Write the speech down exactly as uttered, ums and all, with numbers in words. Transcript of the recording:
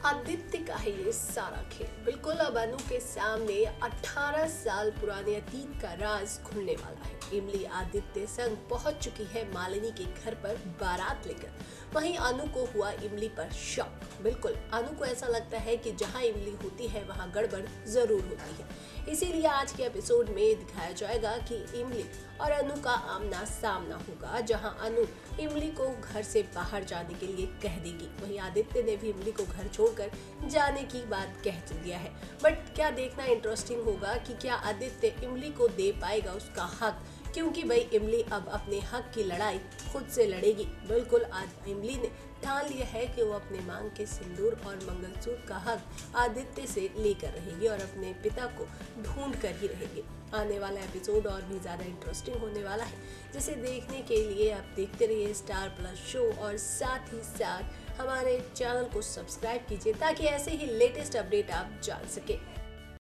आदित्य का है ये सारा खेल। बिल्कुल अब अनु के सामने अठारह साल पुराने अतीत का राज खुलने वाला है। इमली आदित्य संग पहुंच चुकी है मालिनी के घर पर बारात लेकर। वहीं अनु को हुआ इमली पर शौक। बिल्कुल अनु को ऐसा लगता है कि जहां इमली होती है वहां गड़बड़ जरूर होती है। इसीलिए आज के एपिसोड में दिखाया जाएगा कि इमली और अनु का आमना सामना होगा, जहां अनु इमली को घर से बाहर जाने के लिए कह देगी। वहीं आदित्य ने भी इमली को घर छोड़कर जाने की बात कह दिया है। बट क्या देखना इंटरेस्टिंग होगा कि क्या आदित्य इमली को दे पाएगा उसका हक, क्योंकि भाई इमली अब अपने हक की लड़ाई खुद से लड़ेगी। बिल्कुल आज इमली ने ठान लिया है कि वो अपने मांग के सिंदूर और मंगलसूत्र का हक आदित्य से लेकर रहेगी और अपने पिता को ढूंढ कर ही रहेगी। आने वाला एपिसोड और भी ज़्यादा इंटरेस्टिंग होने वाला है, जिसे देखने के लिए आप देखते रहिए स्टार प्लस शो और साथ ही साथ हमारे चैनल को सब्सक्राइब कीजिए ताकि ऐसे ही लेटेस्ट अपडेट आप जान सके।